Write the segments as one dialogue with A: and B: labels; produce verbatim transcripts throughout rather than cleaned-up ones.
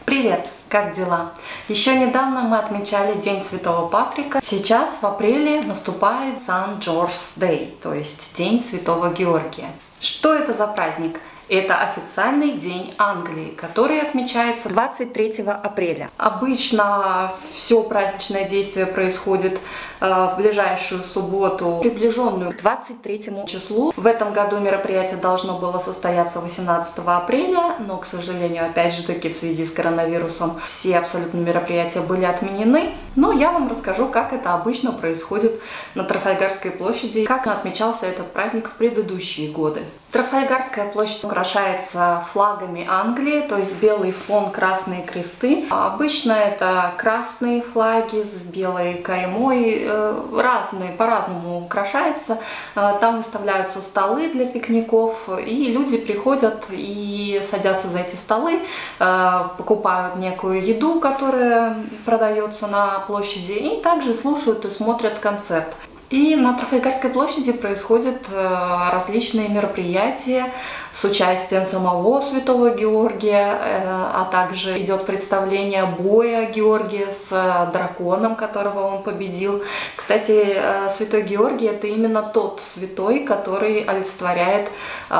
A: Привет! Как дела? Еще недавно мы отмечали День Святого Патрика. Сейчас в апреле наступает Saint George's Day, то есть День Святого Георгия. Что это за праздник? Это официальный день Англии, который отмечается двадцать третьего апреля. Обычно все праздничное действие происходит э, в ближайшую субботу, приближенную к двадцать третьему числу. В этом году мероприятие должно было состояться восемнадцатого апреля, но, к сожалению, опять же таки в связи с коронавирусом все абсолютно мероприятия были отменены. Но я вам расскажу, как это обычно происходит на Трафальгарской площади, как отмечался этот праздник в предыдущие годы. Трафальгарская площадь украшается флагами Англии, то есть белый фон, красные кресты. Обычно это красные флаги с белой каймой, разные, по-разному украшается. Там выставляются столы для пикников, и люди приходят и садятся за эти столы, покупают некую еду, которая продается на площади, и также слушают и смотрят концерт. И на Трафальгарской площади происходят различные мероприятия с участием самого Святого Георгия, а также идет представление боя Георгия с драконом, которого он победил. Кстати, Святой Георгий — это именно тот святой, который олицетворяет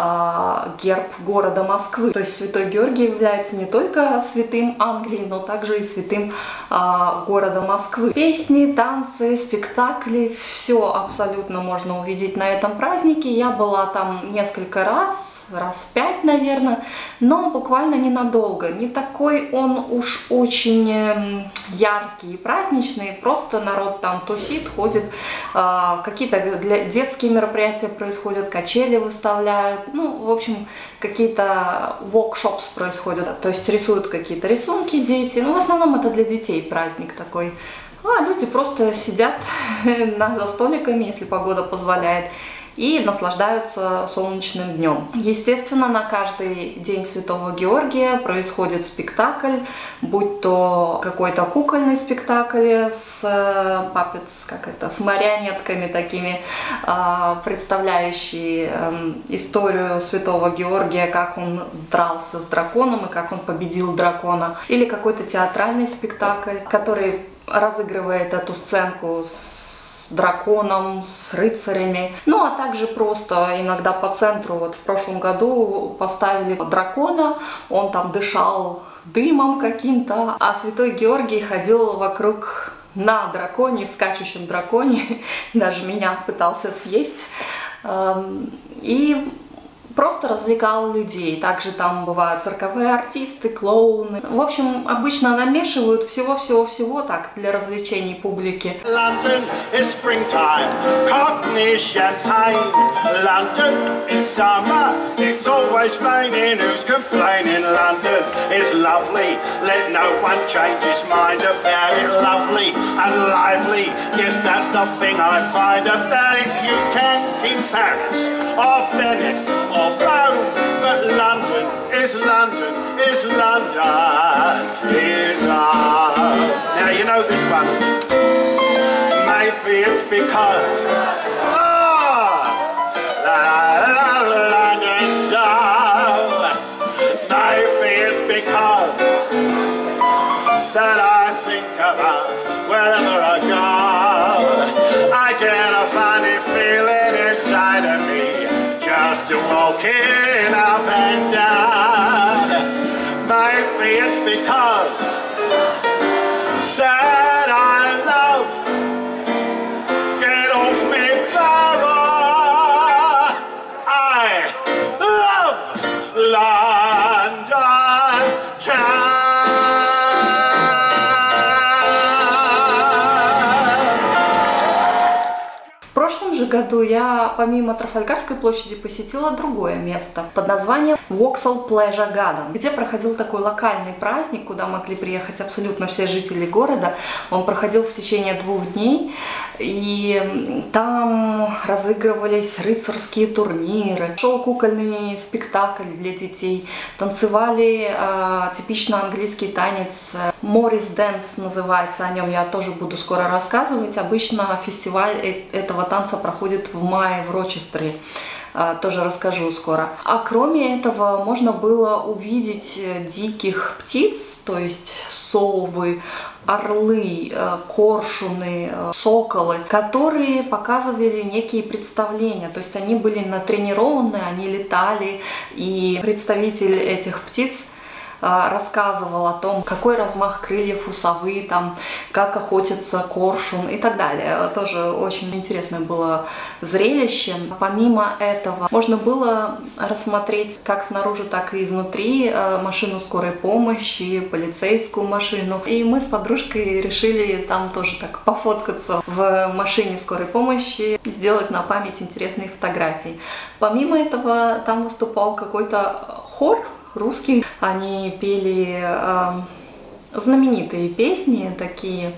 A: герб города Москвы. То есть Святой Георгий является не только святым Англии, но также и святым города Москвы. Песни, танцы, спектакли — все абсолютно можно увидеть на этом празднике. Я была там несколько раз, раз пять, наверное, но буквально ненадолго. Не такой он уж очень яркий и праздничный, просто народ там тусит, ходит, какие-то для детские мероприятия происходят, качели выставляют, ну, в общем, какие-то workshops происходят, то есть рисуют какие-то рисунки дети, ну, в основном это для детей праздник такой. А люди просто сидят за столиками, если погода позволяет, и наслаждаются солнечным днем. Естественно, на каждый день Святого Георгия происходит спектакль, будь то какой-то кукольный спектакль с папец, как это, с марионетками такими, представляющий историю Святого Георгия, как он дрался с драконом и как он победил дракона, или какой-то театральный спектакль, который разыгрывает эту сценку с драконом, с рыцарями. Ну, а также просто иногда по центру. Вот в прошлом году поставили дракона, он там дышал дымом каким-то, а Святой Георгий ходил вокруг на драконе, скачущем драконе, даже меня пытался съесть. И просто развлекал людей. Также там бывают цирковые артисты, клоуны. В общем, обычно намешивают всего-всего-всего так для развлечений публики.
B: London is springtime, Cockney champagne. London is summer, it's always raining. Who's complaining? London is lovely, let no one change his mind about it. Lovely and lively, yes, that's the thing I find about it. You can keep Paris or Venice or Rome, but London is London, is London, is love. Now you know this one. Maybe it's because oh, I love London so. Maybe it's because that I think about wherever I go. I get a funny feeling inside of me, just walking up and down. Maybe it's because that I love. Get off me, Barrow. I love London town.
A: В прошлом же году я помимо Трафальгарской площади посетила другое место под названием Vauxhall Pleasure Garden, где проходил такой локальный праздник, куда могли приехать абсолютно все жители города. Он проходил в течение двух дней, и там разыгрывались рыцарские турниры, шел кукольный спектакль для детей, танцевали э, типично английский танец, Morris Dance называется, о нем я тоже буду скоро рассказывать. Обычно фестиваль этого танца проходит в мае в Рочестере. тоже расскажу скоро. А кроме этого можно было увидеть диких птиц, то есть совы, орлы, коршуны, соколы, которые показывали некие представления. То есть они были натренированы, они летали, и представитель этих птиц рассказывал о том, какой размах крыльев у совы, там, как охотится коршун и так далее. Тоже очень интересное было зрелище. Помимо этого, можно было рассмотреть как снаружи, так и изнутри машину скорой помощи, полицейскую машину. И мы с подружкой решили там тоже так пофоткаться в машине скорой помощи, сделать на память интересные фотографии. Помимо этого, там выступал какой-то хор русский. Они пели э, знаменитые песни такие.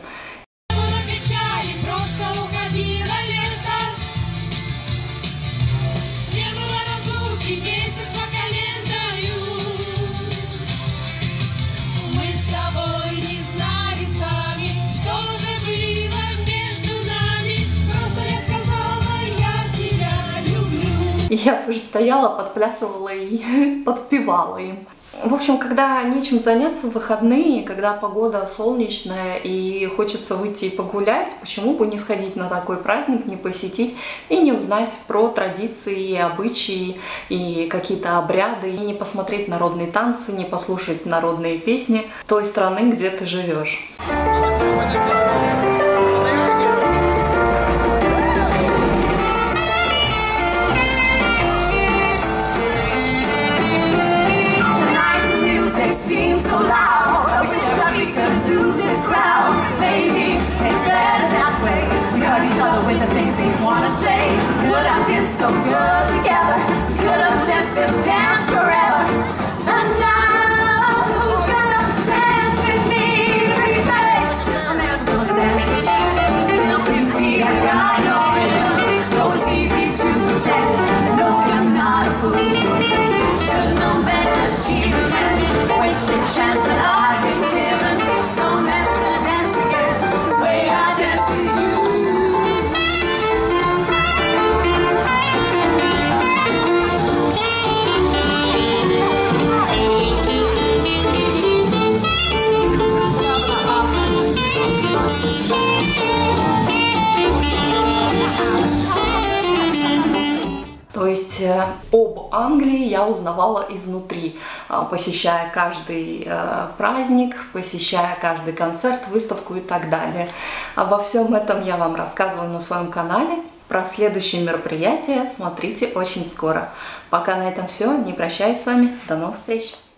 A: И я тоже стояла, подплясывала и подпевала им. В общем, когда нечем заняться в выходные, когда погода солнечная и хочется выйти и погулять, почему бы не сходить на такой праздник, не посетить и не узнать про традиции и обычаи, и какие-то обряды, и не посмотреть народные танцы, не послушать народные песни той страны, где ты живешь.
C: Seems so loud. I wish that we could lose this crowd. Maybe it's better that way. We hurt each other with the things we want to say. Could have been so good together. Could have lived this dance forever. And now, who's gonna dance with me? Please say, I'm never gonna dance with you. Feels easy, I got no rhythm. Though it's easy to pretend. I know you're not a fool. Should know better, achievement. Wasted chance that I've been given. So meant to dance again the way I dance with you.
A: То есть об Англии я узнавала изнутри, посещая каждый праздник, посещая каждый концерт, выставку и так далее. Обо всем этом я вам рассказываю на своем канале. Про следующие мероприятия смотрите очень скоро. Пока на этом все. Не прощаюсь с вами. До новых встреч!